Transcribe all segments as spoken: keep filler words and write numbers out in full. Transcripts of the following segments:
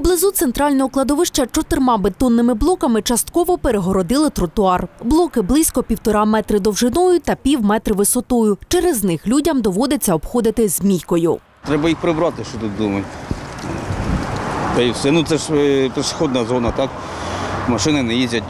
Поблизу центрального кладовища чотирма бетонними блоками частково перегородили тротуар. Блоки близько півтора метри довжиною та пів метри висотою. Через них людям доводиться обходити змійкою. Треба їх прибрати, що тут думають. Та й все. Ну це ж пішохідна зона, так? Машини не їздять.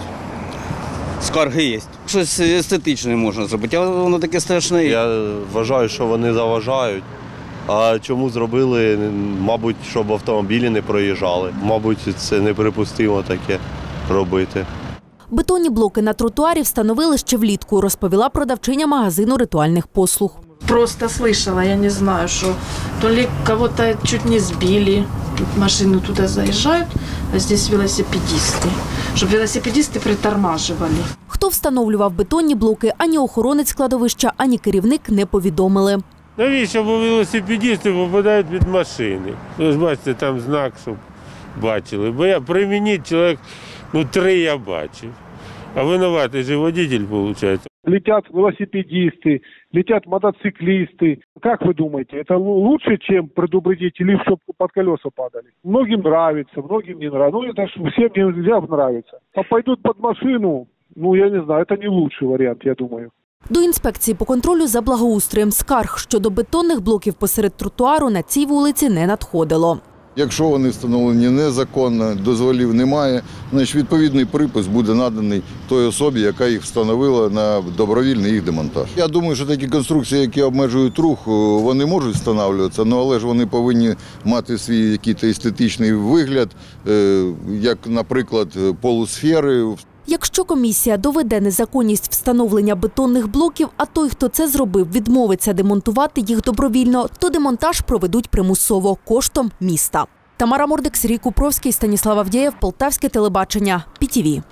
Скарги є. Щось естетичне можна зробити, але воно таке страшне. Я вважаю, що вони заважають. А чому зробили, мабуть, щоб автомобілі не проїжджали. Мабуть, це неприпустимо таке робити. Бетонні блоки на тротуарі встановили ще влітку, розповіла продавчиня магазину ритуальних послуг. Просто слышала, я не знаю, что то ли кого-то чуть не сбили, машины туда заезжают, а здесь велосипедисты, чтобы велосипедисты притормаживали. Хто встановлював бетонні блоки, ані охоронець кладовища, ані керівник не повідомили. Навіщо, бо велосипедисти попадають під машини? Ви ж бачите, там знак, щоб бачили. Бо я при мені чоловік, ну три я бачив. А винуватий же водитель, виходить. Летят велосипедисты, летят мотоциклисты. Как вы думаете, это лучше, чем предупредить или чтобы под колеса падали? Многим нравится, многим не нравится. Ну, это ж всем нельзя нравится. А пойдут под машину, ну, я не знаю, это не лучший вариант, я думаю. До інспекції по контролю за благоустроєм скарг щодо бетонних блоків посеред тротуару на цій вулиці не надходило. Якщо вони встановлені незаконно, дозволів немає, значить відповідний припис буде наданий той особі, яка їх встановила на добровільний їх демонтаж. Я думаю, що такі конструкції, які обмежують рух, вони можуть встановлюватися, але ж вони повинні мати свій якийсь естетичний вигляд, як, наприклад, полусфери. Якщо комісія доведе незаконність встановлення бетонних блоків, а той, хто це зробив, відмовиться демонтувати їх добровільно, то демонтаж проведуть примусово коштом міста. Тамара Мордик, Сергій Купровський, Станіслав Авдєєв, Полтавське телебачення, Пі Ті Ві.